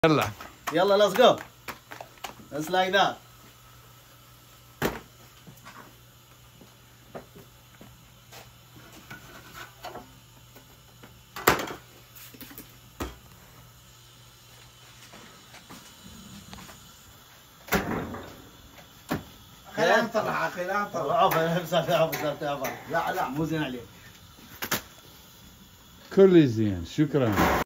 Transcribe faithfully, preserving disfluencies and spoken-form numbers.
يلا يلا let's go. Just like that. خلينا نطلع خلينا نطلع. عفوا لا لا مو زين عليك. كل زين، شكرا.